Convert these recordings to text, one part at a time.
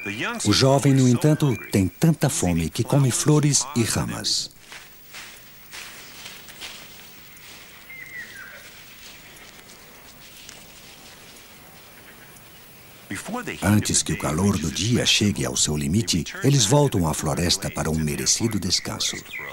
O jovem, no entanto, tem tanta fome que come flores e ramas. Antes que o calor do dia chegue ao seu limite, eles voltam à floresta para um merecido descanso.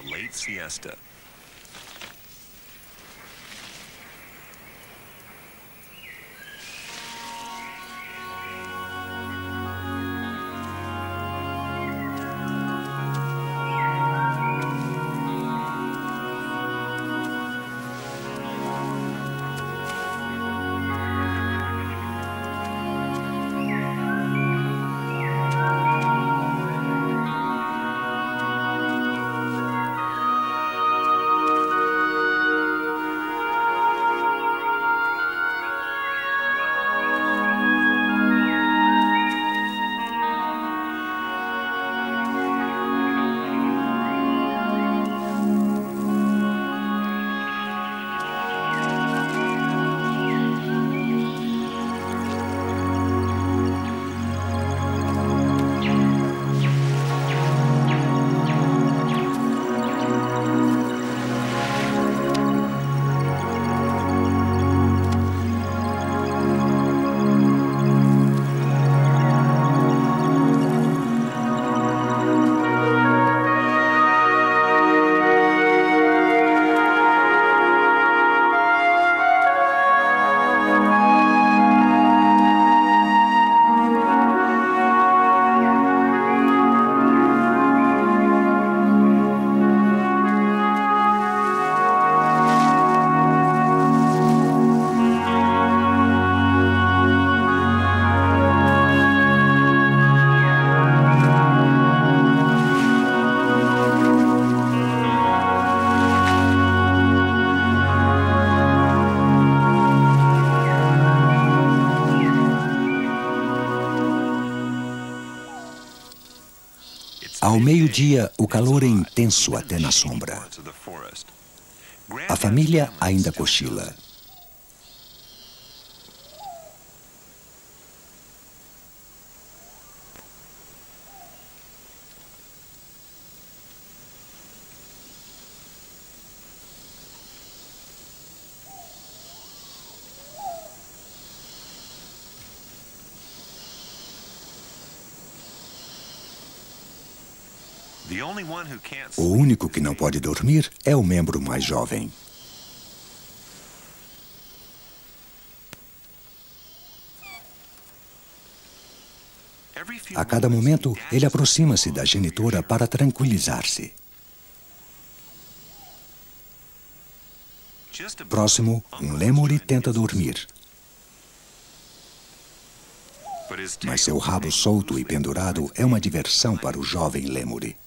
Ao meio-dia, o calor é intenso até na sombra. A família ainda cochila. O único que não pode dormir é o membro mais jovem. A cada momento, ele aproxima-se da genitora para tranquilizar-se. Próximo, um lêmure tenta dormir. Mas seu rabo solto e pendurado é uma diversão para o jovem lêmure.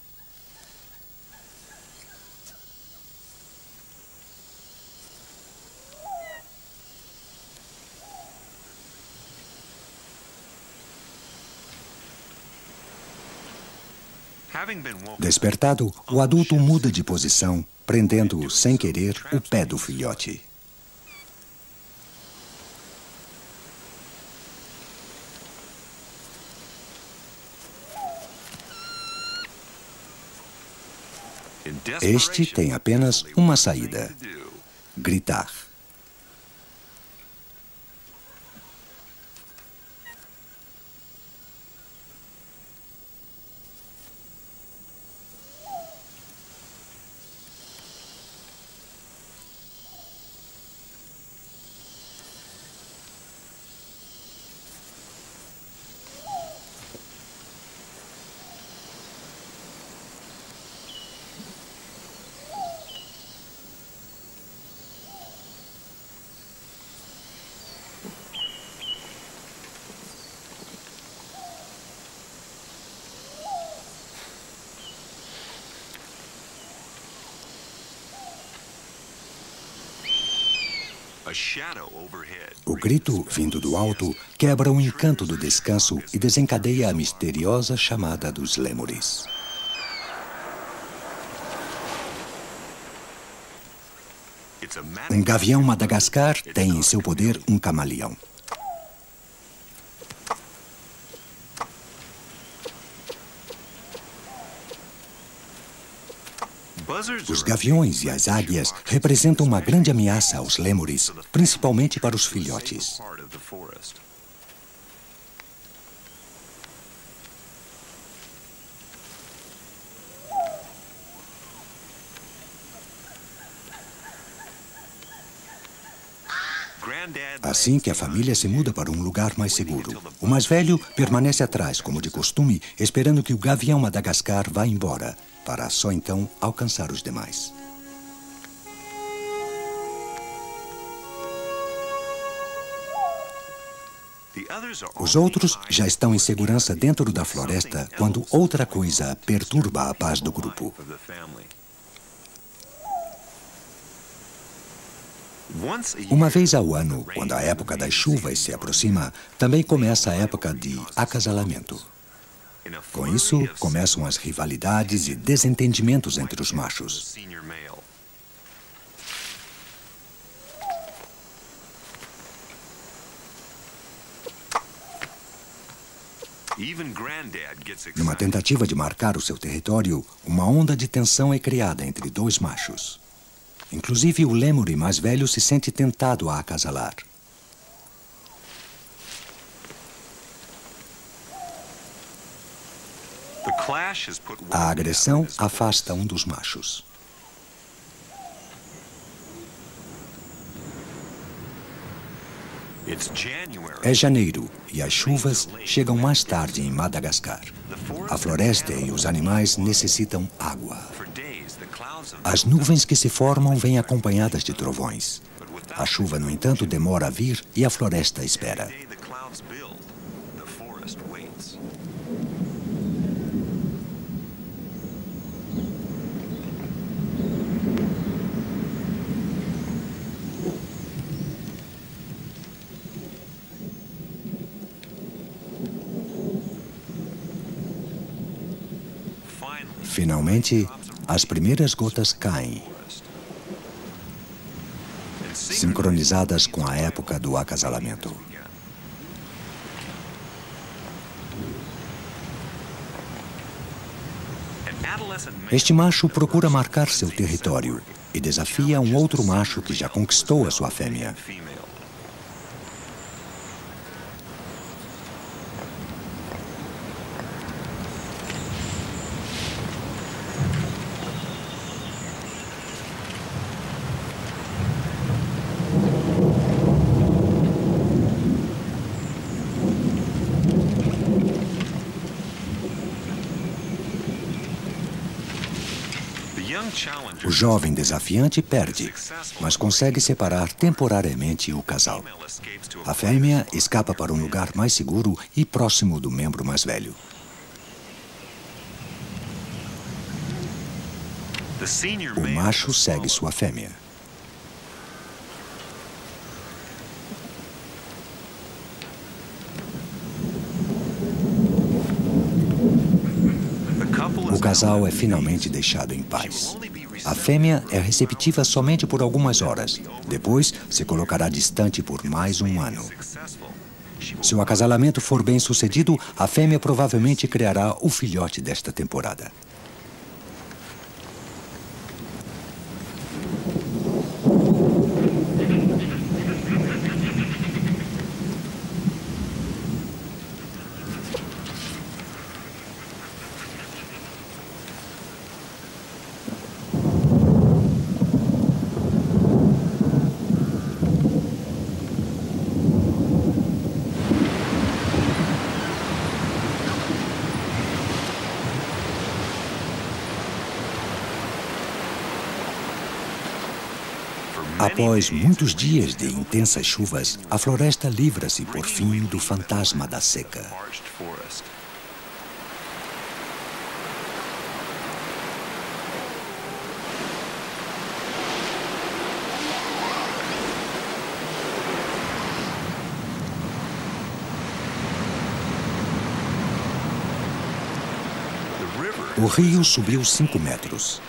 Despertado, o adulto muda de posição, prendendo, sem querer, o pé do filhote. Este tem apenas uma saída: gritar. O grito, vindo do alto, quebra o encanto do descanso e desencadeia a misteriosa chamada dos lêmures. Um gavião Madagascar tem em seu poder um camaleão. Os gaviões e as águias representam uma grande ameaça aos lêmures, principalmente para os filhotes. Assim que a família se muda para um lugar mais seguro, o mais velho permanece atrás, como de costume, esperando que o gavião Madagascar vá embora, para só então alcançar os demais. Os outros já estão em segurança dentro da floresta quando outra coisa perturba a paz do grupo. Uma vez ao ano, quando a época das chuvas se aproxima, também começa a época de acasalamento. Com isso, começam as rivalidades e desentendimentos entre os machos. Numa tentativa de marcar o seu território, uma onda de tensão é criada entre dois machos. Inclusive, o lêmure mais velho se sente tentado a acasalar. A agressão afasta um dos machos. É janeiro e as chuvas chegam mais tarde em Madagascar. A floresta e os animais necessitam água. As nuvens que se formam vêm acompanhadas de trovões. A chuva, no entanto, demora a vir e a floresta espera. Finalmente, as primeiras gotas caem, sincronizadas com a época do acasalamento. Este macho procura marcar seu território e desafia um outro macho que já conquistou a sua fêmea. O jovem desafiante perde, mas consegue separar temporariamente o casal. A fêmea escapa para um lugar mais seguro e próximo do membro mais velho. O macho segue sua fêmea. O casal é finalmente deixado em paz. A fêmea é receptiva somente por algumas horas. Depois, se colocará distante por mais um ano. Se o acasalamento for bem sucedido, a fêmea provavelmente criará o filhote desta temporada. Após muitos dias de intensas chuvas, a floresta livra-se, por fim, do fantasma da seca. O rio subiu 5 metros.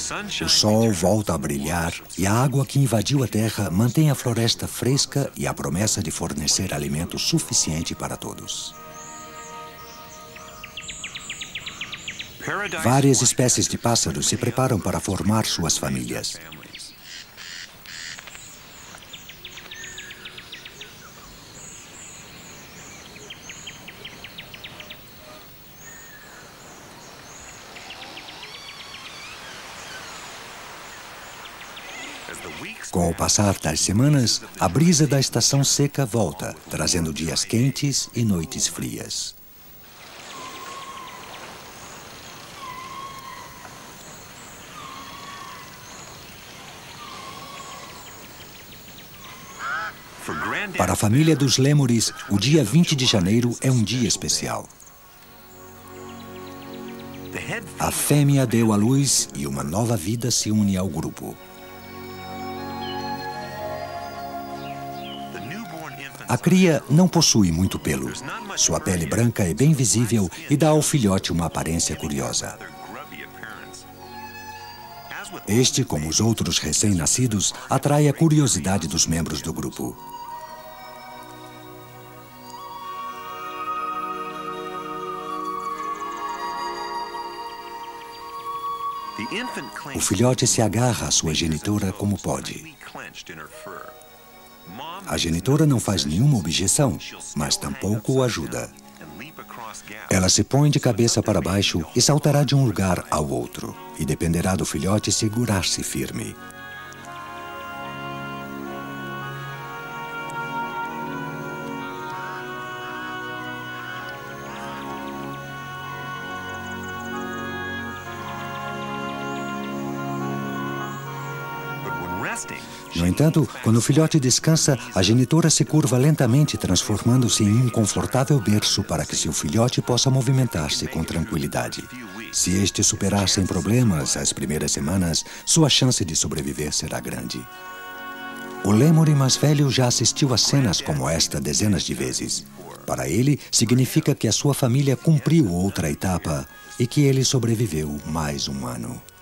O sol volta a brilhar e a água que invadiu a terra mantém a floresta fresca e a promessa de fornecer alimento suficiente para todos. Várias espécies de pássaros se preparam para formar suas famílias. Com o passar das semanas, a brisa da estação seca volta, trazendo dias quentes e noites frias. Para a família dos lêmures, o dia 20 de janeiro é um dia especial. A fêmea deu à luz e uma nova vida se une ao grupo. A cria não possui muito pelo. Sua pele branca é bem visível e dá ao filhote uma aparência curiosa. Este, como os outros recém-nascidos, atrai a curiosidade dos membros do grupo. O filhote se agarra à sua genitora como pode. A genitora não faz nenhuma objeção, mas tampouco o ajuda. Ela se põe de cabeça para baixo e saltará de um lugar ao outro, e dependerá do filhote segurar-se firme. No entanto, quando o filhote descansa, a genitora se curva lentamente, transformando-se em um confortável berço para que seu filhote possa movimentar-se com tranquilidade. Se este superar sem problemas as primeiras semanas, sua chance de sobreviver será grande. O lêmure mais velho já assistiu a cenas como esta dezenas de vezes. Para ele, significa que a sua família cumpriu outra etapa e que ele sobreviveu mais um ano.